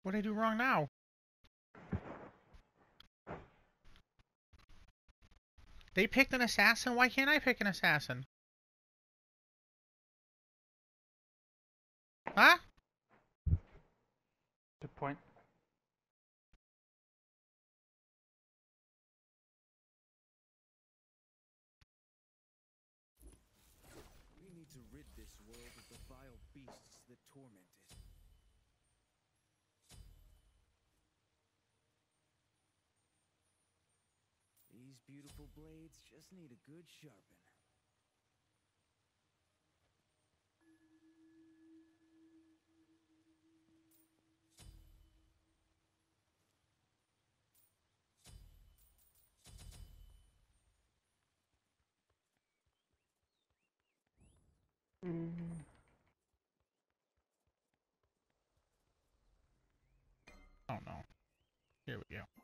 What did I do wrong now? They picked an assassin? Why can't I pick an assassin? Huh? Good point. We need to rid this world of the vile beasts that torment it. These beautiful blades just need a good sharpen. Oh no. Here we go.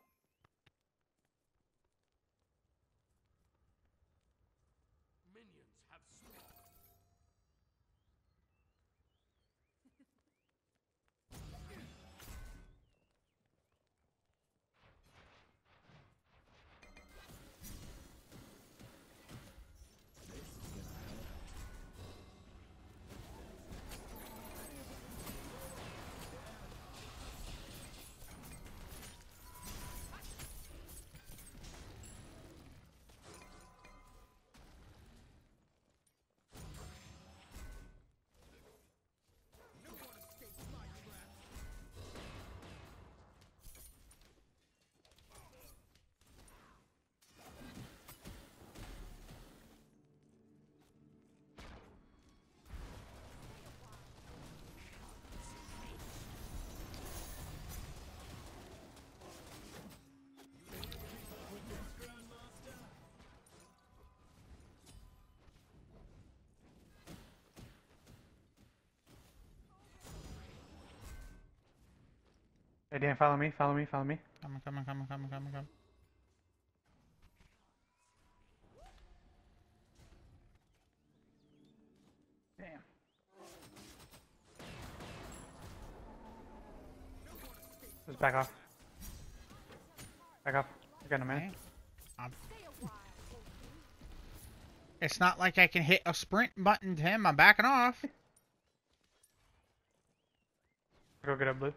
Minions have spawned. Hey Dan, follow me, follow me, follow me. Coming. Damn. Just back off. Back off. You got a man. Okay. It's not like I can hit a sprint button to him. I'm backing off. Go get up, Blue.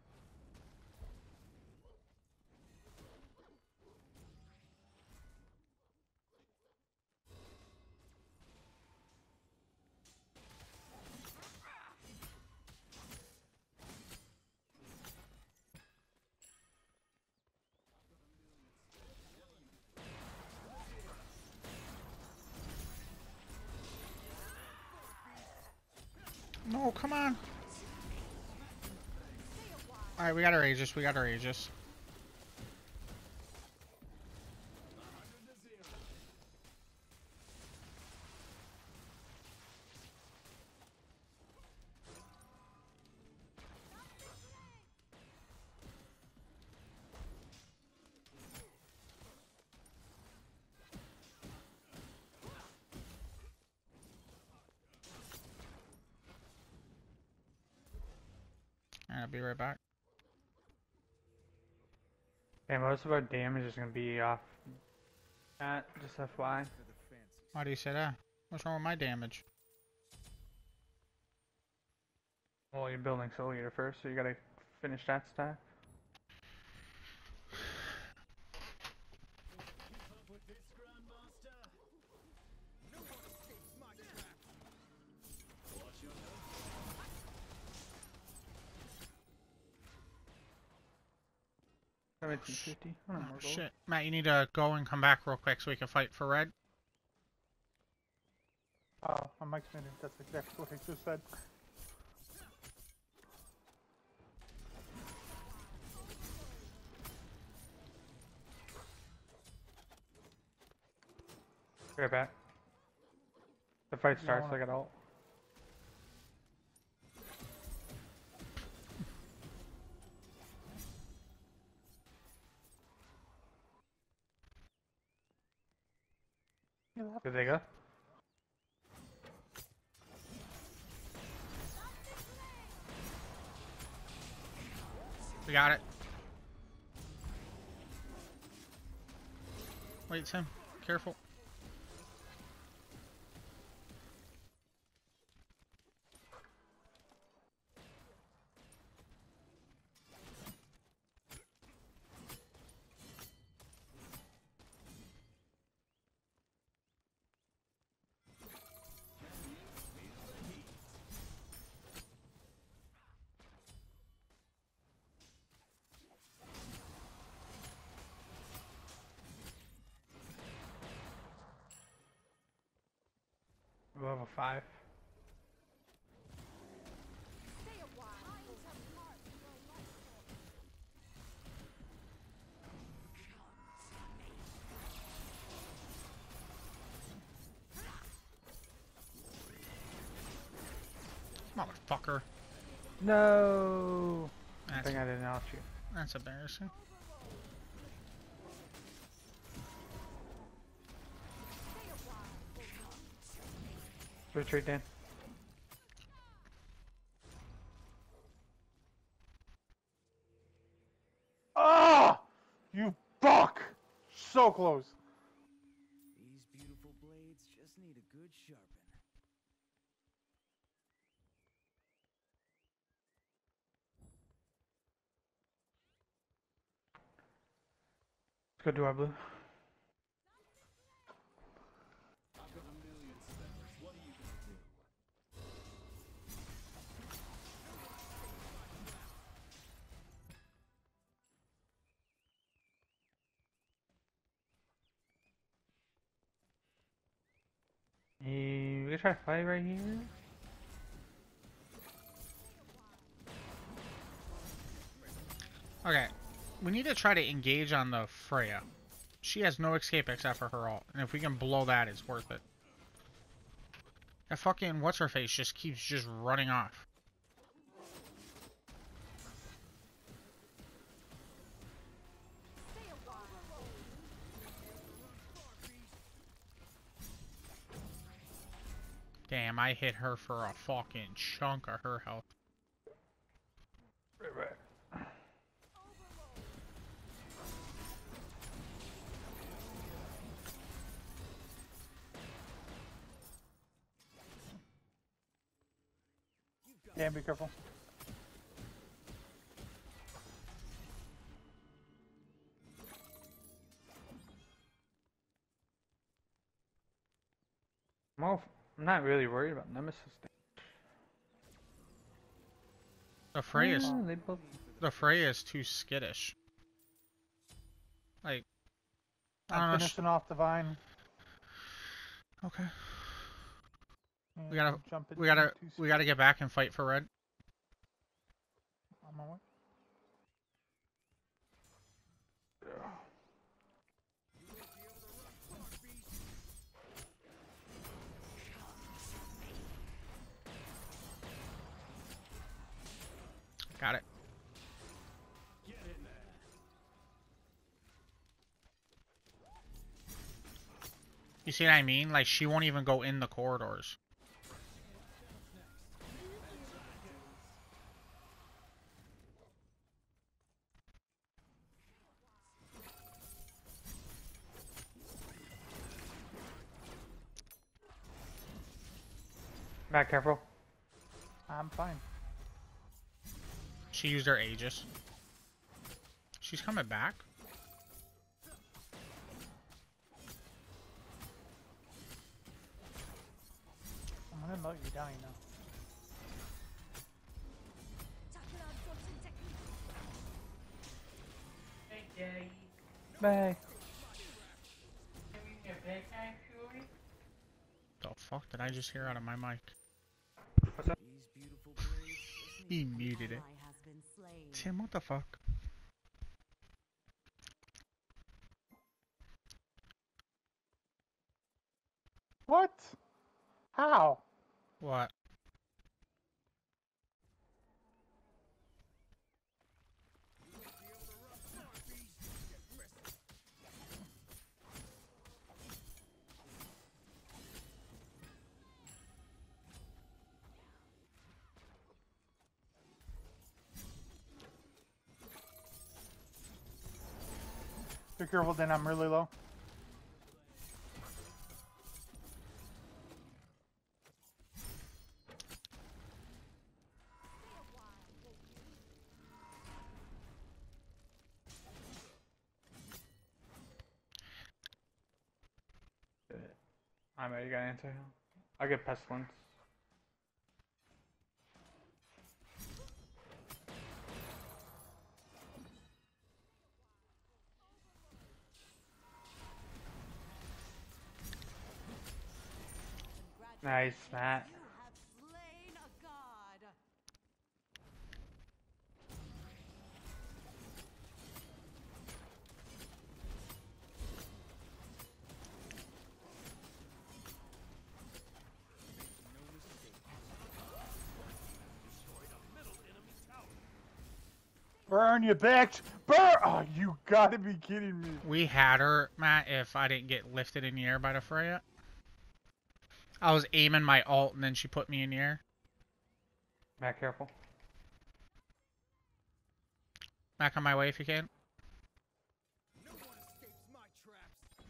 No, come on. Alright, we gotta Aegis. We gotta Aegis. I'll be right back. Yeah, most of our damage is gonna be off that, just FY. For the fancy. Why do you say that? What's wrong with my damage? Well, you're building Soul Eater first, so you gotta finish that stack. Keep up with this, Grandmaster. No one escapes my trap. Watch your nose. I'm at 250. I don't know, Oh, more gold. shit. Matt, you need to go and come back real quick so we can fight for red. Oh, my mic's muted. That's exactly what I just said. Right back. The fight starts, I got ult. Did they go? We got it. Wait, Tim. Careful. Level 5. Motherfucker. No! I That's, think I didn't out you. that's embarrassing. Retreat, Dan. Ah! You fuck! So close. These beautiful blades just need a good sharpen. Let's go do our blue. We can try to fight right here. Okay. We need to try to engage on the Freya. She has no escape except for her ult. And if we can blow that, it's worth it. That fucking what's-her-face just keeps just running off. Damn, I hit her for a fucking chunk of her health. Right. Dan, be careful. Well, I'm not really worried about Nemesis. The Freya's They both... the Freya is too skittish. Like, I don't I'm know. finishing off the vine. Okay. and We gotta- jumping We gotta into get back and fight for red. on my way. Got it. You see what I mean? Like, she won't even go in the corridors. Back, careful. I'm fine. She used her Aegis. She's coming back. I'm gonna let you down, you know. Bye. The fuck did I just hear out of my mic? These beautiful blades just He need muted it. Ally has been slain. Tim, what the fuck? What? How? What? Be careful, then I'm really low. I'm ready to answer him. I'll get pestilence. Nice, Matt. You have slain a god. Burn, you bitch! Burn! Oh, you gotta be kidding me. We had her, Matt, if I didn't get lifted in the air by the Freya. I was aiming my ult and then she put me in the air. Matt, careful. Back on my way if you can. No one escapes my traps.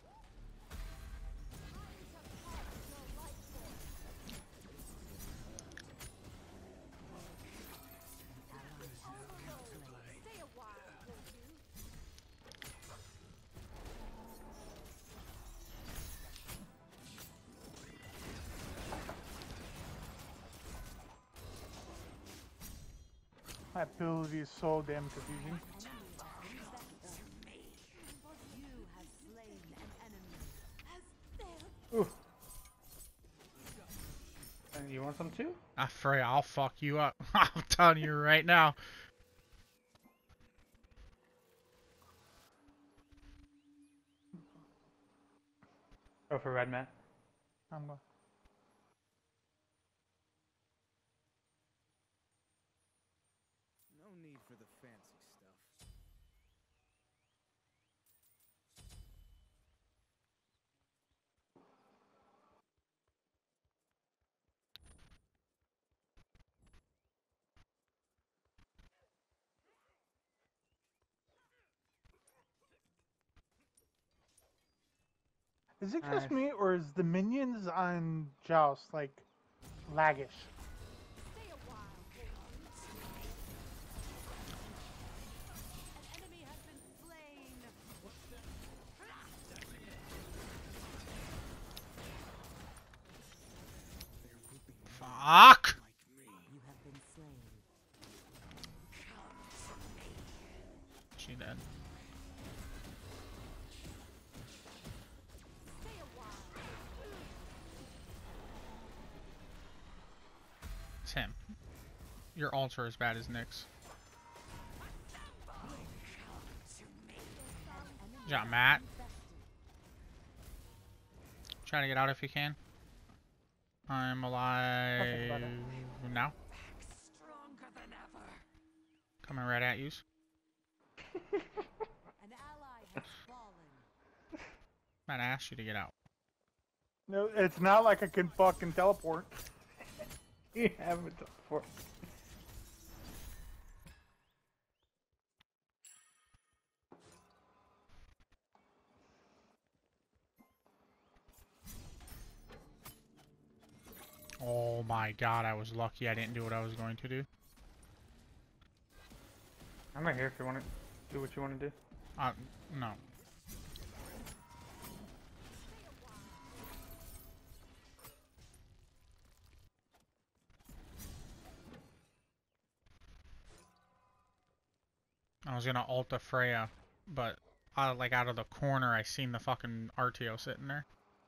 Stay a while, won't you? My ability is so damn confusing. You have slain an enemy. Ooh. And you want some too? Ah, Freya, I'll fuck you up. I'm telling you right now. Go for red, Matt. I'm going. No need for the fancy stuff. Is it just Nice. me, or is the minions on Joust, like, laggish? Stay a while, won't you? An enemy has been slain. Fuck! You have been slain. She dead. Stay a while. It's him. Your ults are as bad as Nyx. Good job, Matt. Try to get out if you can. I'm alive about it. now. Stronger than ever. Coming right at you. An ally has fallen. Matt, I asked you to get out. No, it's not like I can fucking teleport. You haven't before. Oh my god, I was lucky I didn't do what I was going to do. I'm right here if you want to do what you want to do. No. I was gonna ult the Freya, but like out of the corner I seen the fucking RTO sitting there.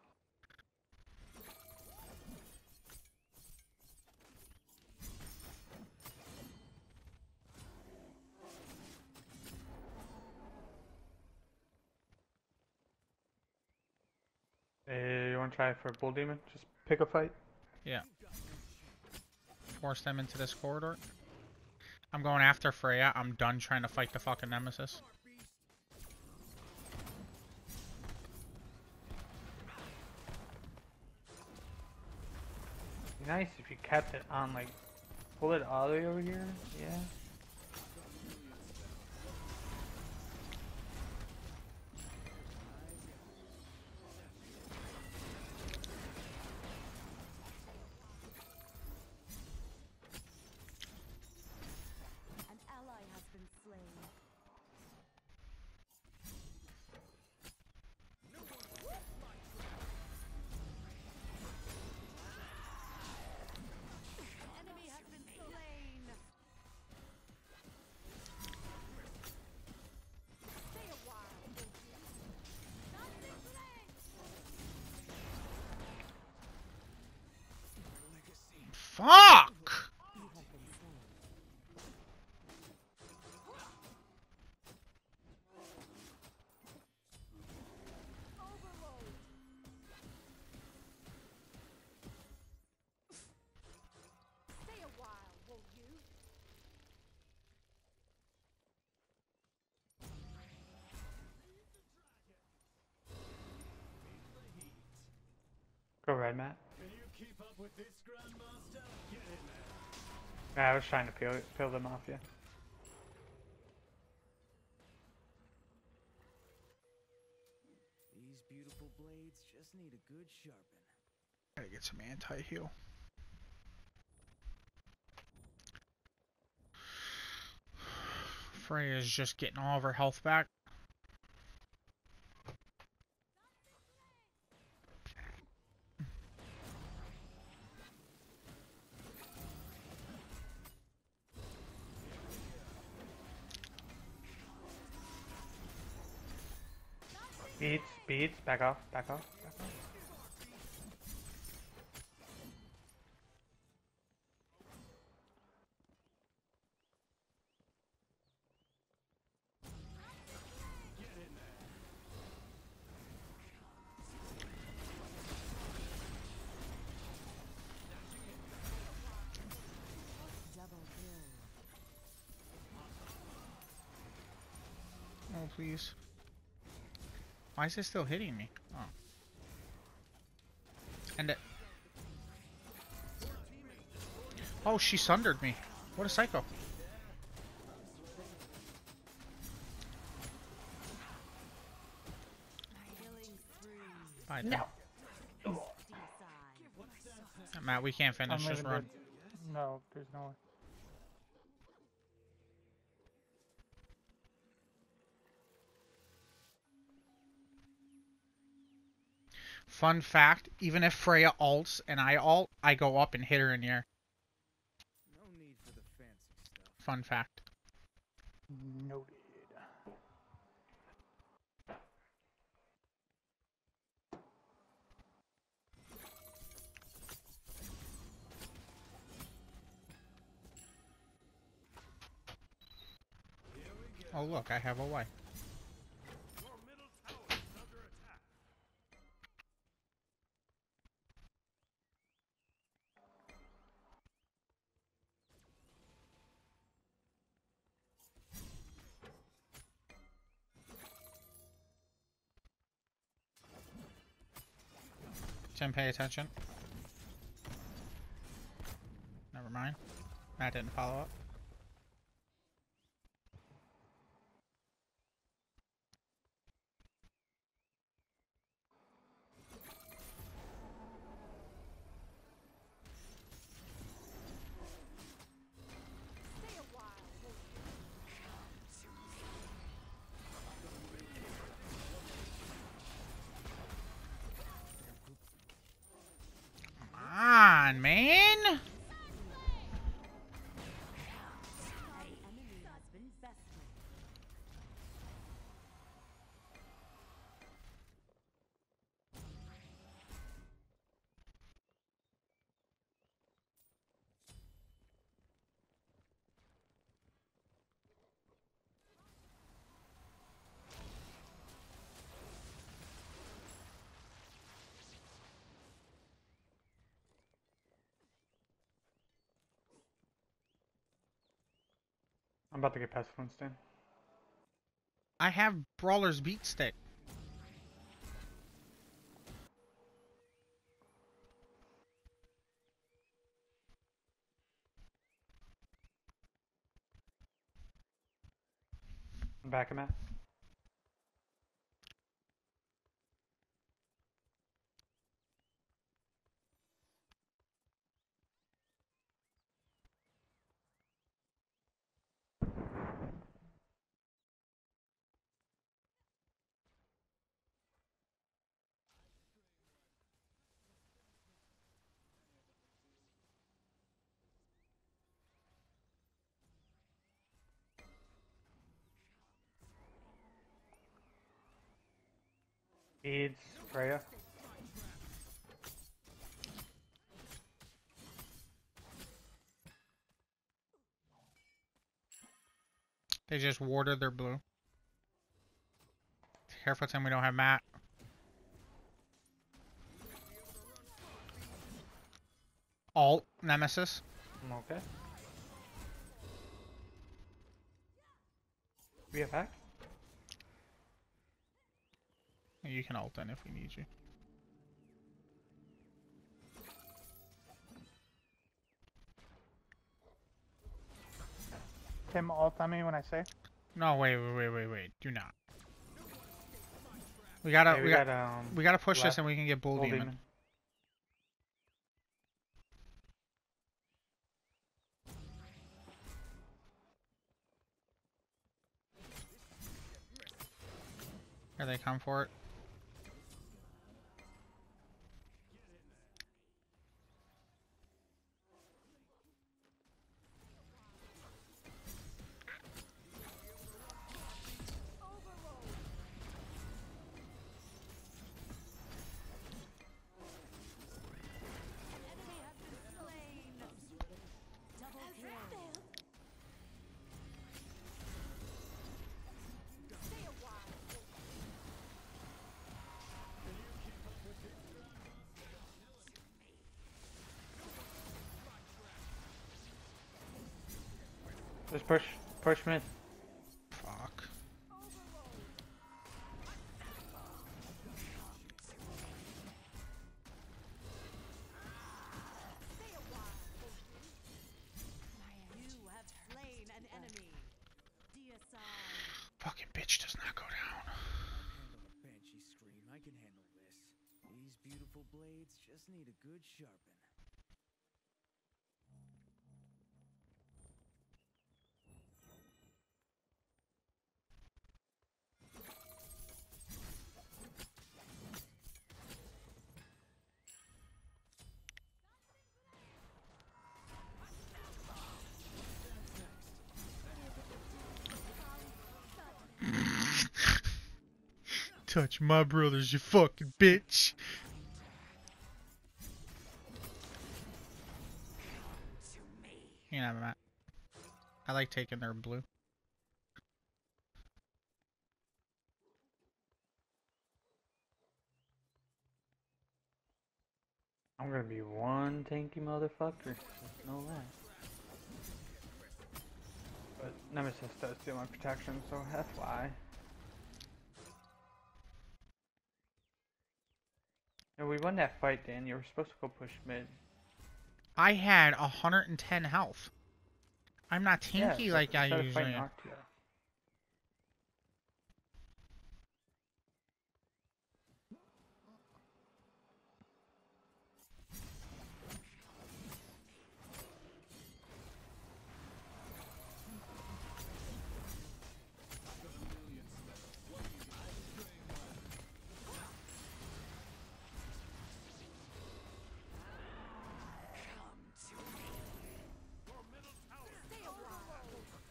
Hey, you want to try for Bull Demon? Just pick a fight. Yeah. Force them into this corridor. I'm going after Freya. I'm done trying to fight the fucking Nemesis. Be nice if you kept it on, like, pull it all the way over here. Yeah. side, Matt. Can you keep up with this, Grandmaster? Get in there. Yeah, I was trying to peel them off you. These beautiful blades just need a good sharpen. Gotta get some anti-heal. Freya's just getting all of her health back. Beats, back off, back off, back off. Double kill. Oh, please. Why is it still hitting me? Oh. And it... Oh, she sundered me. What a psycho. Killing spree. Bye, No. Deicide. Matt, we can't finish. I'm Just leaving run. the- No, there's no way. Fun fact, even if Freya ults and I ult, I go up and hit her in the air. No need for the fancy stuff. Fun fact. Noted. Oh look, I have a wife. Your middle tower is under attack. Tim, pay attention. Never mind. Matt didn't follow up. Stay a while. Come on, man! An enemy has been bested. I'm about to get past Winston. I have Brawler's beat stick. I'm back him at. Beads, Freya. They just warded their blue. Careful, Tim, we don't have Matt. Alt, Nemesis. Okay. We have back? You can ult then if we need you. Tim ult on me when I say. No, wait. Do not. We Okay, gotta, we gotta push this left and we can get Bull Bull Demon. Demon. Here they come for it. Enemy has been slain. Double kill. Stay a while. Just push mid. Fuck. Stay a while. You have slain an enemy. DSI. Fucking bitch does not go down. Handle a banshee scream. I can handle this. These beautiful blades just need a good sharpen. Touch my brothers, you fucking bitch. You can have him, Matt. I like taking their blue. I'm gonna be one tanky motherfucker. Just know that. But Nemesis does steal my protection, so that's why. And we won that fight, Dan. You were supposed to go push mid. I had 110 health. I'm not tanky Yeah, like but I instead of usually fighting am. Octio. Stay a while.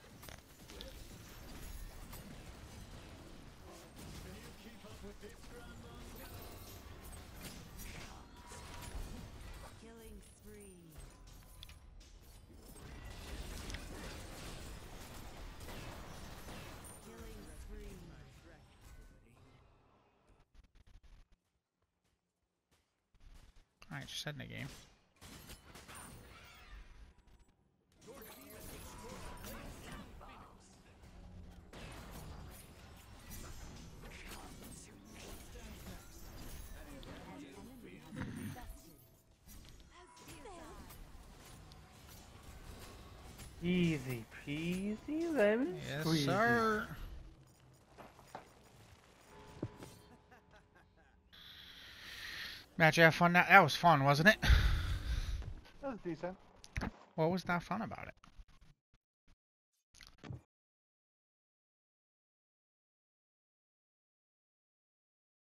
Killing spree. Killing spree. Alright, just head in the game. An enemy has been bested. Easy peasy lemon Yes, squeezy. sir. Matt, you have fun now? That was fun, wasn't it? That was decent. What was not fun about it?